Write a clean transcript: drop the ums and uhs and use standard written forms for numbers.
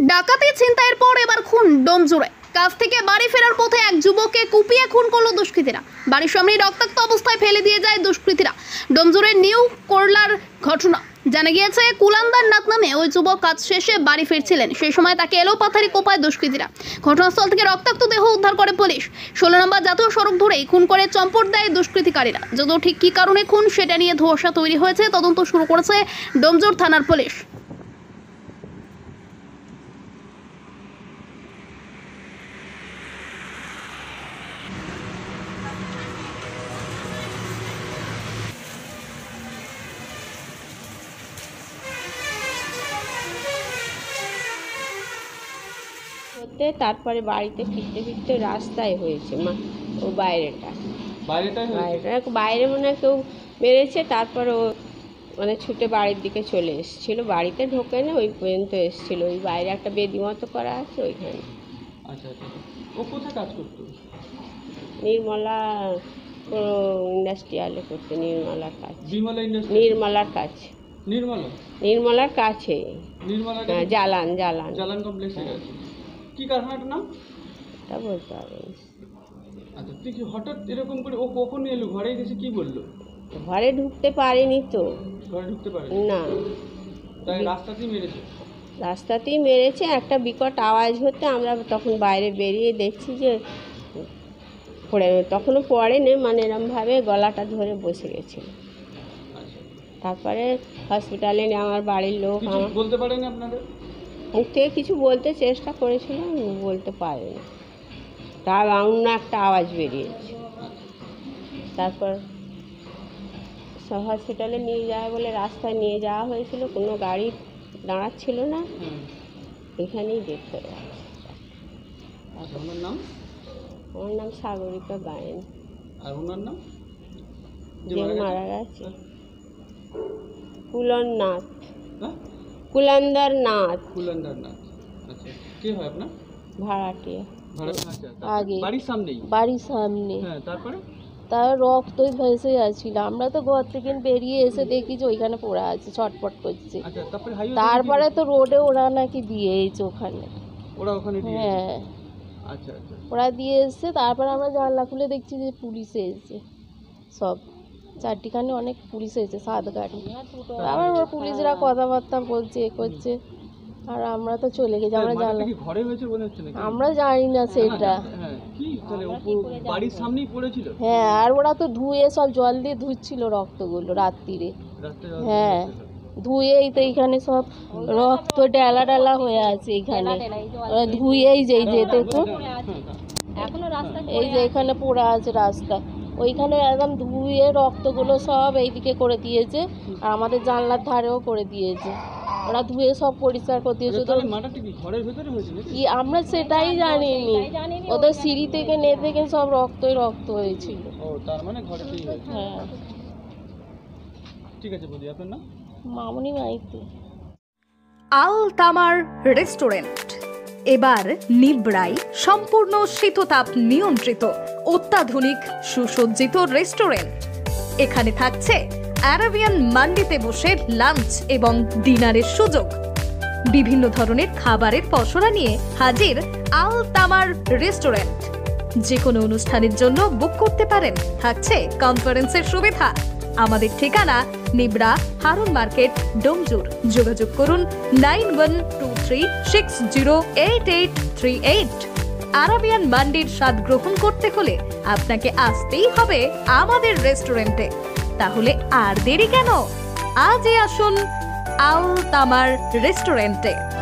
ডাকাতি ছিনতাইয়ের পর এবার খুন ডোমজুড়ে। কাজ থেকে বাড়ি ফেরার পথে এক যুবককে কুপিয়ে খুন করলো দুষ্কৃতীরা। বাড়ির সামনে রক্তাক্ত অবস্থায় ফেলে দিয়ে যায় দুষ্কৃতীরা। ডোমজুড়ের নিউ করলার ঘটনা। জানা গিয়েছে, কুলান্দার নাথ নামে ওই যুবক কাজ শেষে বাড়ি ফিরছিলেন। সেই সময় তাকে এলোপাথারি কোপায় দুষ্কৃতীরা। ঘটনাস্থল থেকে রক্তাক্ত দেহ উদ্ধার করে পুলিশ। 16 নম্বর জাতীয় সড়ক ধরেই খুন করে চম্পট দেয় দুষ্কৃতিকারীরা। যদিও ঠিক কী কারণে খুন সেটা নিয়ে ধোঁয়াশা তৈরি হয়েছে। তদন্ত শুরু করেছে ডোমজুড় থানার পুলিশ। তারপরে বাড়িতে ফিরতে ফিরতে রাস্তায় হয়েছে ও বাইরে মনে হয় কেউ মেরেছে। তারপরে ও মানে ছুটে বাড়ির দিকে চলে এসেছিল, বাড়িতে ঢোকে না, ওই পর্যন্ত এসেছিল। ওই বাইরে একটা বেদি মতো করা আছে ওইখানে। আচ্ছা আচ্ছা, ও কোথায় কাজ করতো? নির্মলা ইন্ডাস্ট্রিয়ালে করতো। নির্মলার কাছে। নির্মলার কাছে। নির্মলার কাছে। হ্যাঁ, জালান কমপ্লেক্সে আছে। কি কারখানাটার নাম? তা বলতে হবে। আচ্ছা, তুই কি হঠাৎ এরকম করে ও কখন এলো? ঘরে এসে কি বললো? ঘরে ঢুকতে পারেনি তো। ঘরে ঢুকতে পারেনি না, তাই রাস্তাতেই মেরেছে। একটা বিকট আওয়াজ হতে আমরা তখন বাইরে বেরিয়ে দেখছি যে তখনও পড়েনি, মানে এরমভাবে গলাটা ধরে বসে গেছিল। তারপরে হসপিটালে নিয়ে আমার বাড়ির লোক বলতে পারেনি আপনাদের? মুখ থেকে কিছু বলতে চেষ্টা করেছিলাম, বলতে পারেনি। তার অন্য একটা আওয়াজ বেরিয়েছে। তারপর হসপিটালে নিয়ে যাওয়া বলে রাস্তায় নিয়ে যাওয়া হয়েছিল, কোনো গাড়ি দাঁড়াচ্ছিল না, এখানেই দেখতে পাওয়া। আমার নাম সাগরিকা গায়েন। আর ওনার নাম যে মারা গেছে কুলান্দার নাথ। আচ্ছা, কে হয় আপনার? ভাড়াটিয়া। আগে বাড়ির সামনে। হ্যাঁ, তারপরে তার রক্তই ভেসে যাচ্ছিল। আমরা তো ঘর থেকে বেরিয়ে এসে দেখি যে ওইখানে পড়ে আছে, ছটপট করছে। তারপরে তো রোডে ওরা নাকি দিয়েছে ওখানে। হ্যাঁ, ওরা দিয়ে এসছে। তারপরে আমরা জানলা খুলে দেখছি যে পুলিশ এসেছে, সব চারটিখানে অনেক পুলিশ এসেছে, 7 গাড়ি। আবার ওর পুলিশরা কথাবার্তা বলছে, এ করছে, আর আমরা তো চলে গেছি। আমরা জানলাম, আমরা জানি না সেটা। হ্যাঁ, আর ওরা তো ধুয়ে সব জল দিয়ে ধুচ্ছিল রক্তগুলো রাত্রিরে। হ্যাঁ, ধুয়েই তো এইখানে সব রক্ত ডালা হয়ে আছে এইখানে। ওরা ধুয়েই যেই যে দেখুন, এই যে এখানে পড়ে আছে রাস্তা, ওইখানে একদম ধুয়ে রক্তগুলো সব এইদিকে করে দিয়েছে, আর আমাদের জানলার ধারেও করে দিয়েছে। ওরা ধুয়ে সব পরিষ্কার করে দিয়েছে। কি আমরা সেটাই জানিনি, ওদের সিঁড়ি থেকে নেমে থেকে সব রক্ত হয়েছিল। হ্যাঁ, ঠিক আছে বৌদি, আপনার নাম? মামনি মাইতি। আল তামার রেস্টুরেন্ট এবার নিবড়াই সম্পূর্ণ শীততাপ নিয়ন্ত্রিত অত্যাধুনিক সুসজ্জিত রেস্টুরেন্ট। এখানে থাকছে আরাবিয়ান মান্ডিতে বসে লাঞ্চ এবং ডিনারের সুযোগ। বিভিন্ন ধরনের খাবারের পসরা নিয়ে হাজির আল তামার রেস্টুরেন্ট। যে কোনো অনুষ্ঠানের জন্য বুক করতে পারেন, থাকছে কনফারেন্সের সুবিধা। আমাদের ঠিকানা নিবড়া হারুন মার্কেট, ডোমজুড়। যোগাযোগ করুন 9123608838। আরাবিয়ান মান্ডির স্বাদ গ্রহণ করতে হলে আপনাকে আসতেই হবে আমাদের রেস্টুরেন্টে। তাহলে আর দেরি কেন? আজই আসুন আল তামার রেস্টুরেন্টে।